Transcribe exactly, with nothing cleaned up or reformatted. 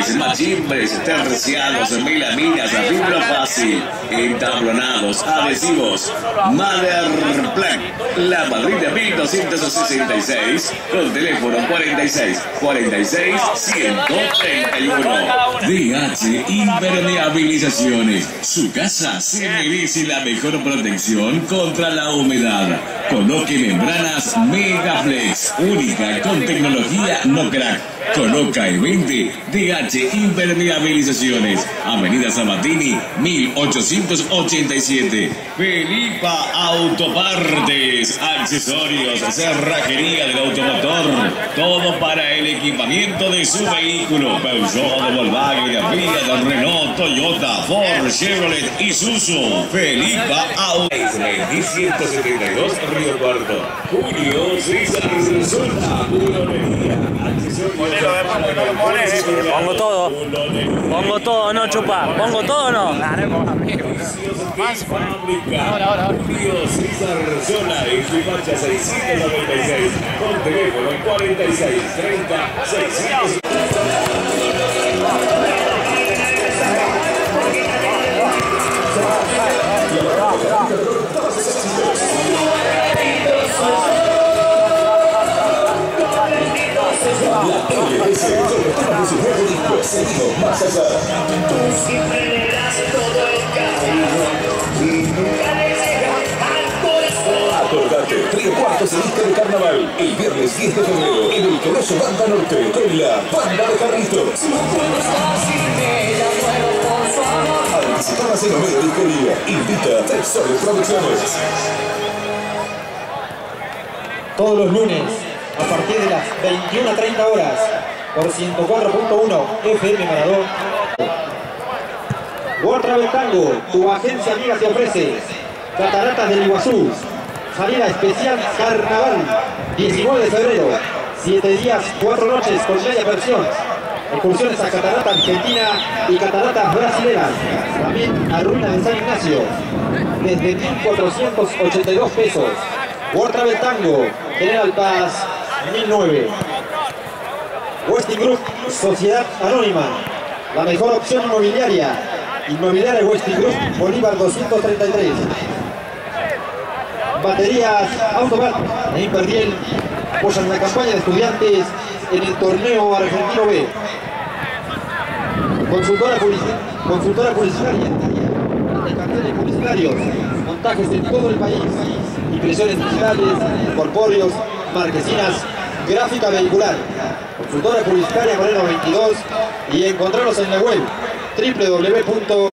muebles, machimbres, terciados, melaminas, fibra fácil, entablonados, adhesivos. Maderplan, La Madrid mil doscientos sesenta y seis, con teléfono cuarenta y seis, cuarenta y seis, ciento treinta y uno. D H Impermeabilizaciones. Su casa se merece la mejor protección contra la humedad. Coloque membranas Megaflex, única con tecnología no crack. Coloca y vende D H Impermeabilizaciones. Avenida Sabatini, mil ochocientos ochenta y siete. Felipa Autopartes, accesorios, cerrajería del automotor. Todo para el equipamiento de su vehículo. Peugeot, Volkswagen, Fiat, Renault, Toyota, Ford, Chevrolet, Isuzu. Felipa Auto. ciento setenta y dos Río Cuarto. Julio César Sola, Bulonería. Pongo todo. Pongo todo, no chupa. Pongo todo, no. Ahora, ahora, ahora. Julio César Sola en su marcha seiscientos noventa y seis. Con teléfono cuarenta y seis, treinta, seiscientos. La T V S sobre su nuevo disco, seguimos más allá. Tú siempre le das todo el cariño y nunca le dejas al corazón. Acordate, Trío Cuarto se viste de carnaval el viernes diez de febrero en el Coloso Banda Norte con la Banda de Carlitos. No puedo estar sin ella, muero por su amor. Anticipadas en Homero Disquería, invita a Tres Soles Producciones. Todos los lunes, a partir de las veintiuna treinta horas, por ciento cuatro punto uno F M Maradón. World Travel Tango, tu agencia amiga te ofrece Cataratas del Iguazú, salida especial Carnaval, diecinueve de febrero, siete días, cuatro noches con media pensión. Excursiones a Catarata Argentina y Cataratas Brasileras, también a Ruina de San Ignacio, desde mil cuatrocientos ochenta y dos pesos. World Travel Tango, General Paz, mil nueve. Westin Group, Sociedad Anónima, la mejor opción inmobiliaria. Inmobiliaria Westin Group, Bolívar doscientos treinta y tres. Baterías Automat e Imperdiel apoyan la campaña de estudiantes en el torneo argentino B. Consultora, public consultora publicitaria, de carteles publicitarios, montajes en todo el país, impresiones digitales, corpóreos, marquesinas, gráfica vehicular. Consultora publicitaria Moreno veintidós y encontrarlos en la web doble u doble u doble u punto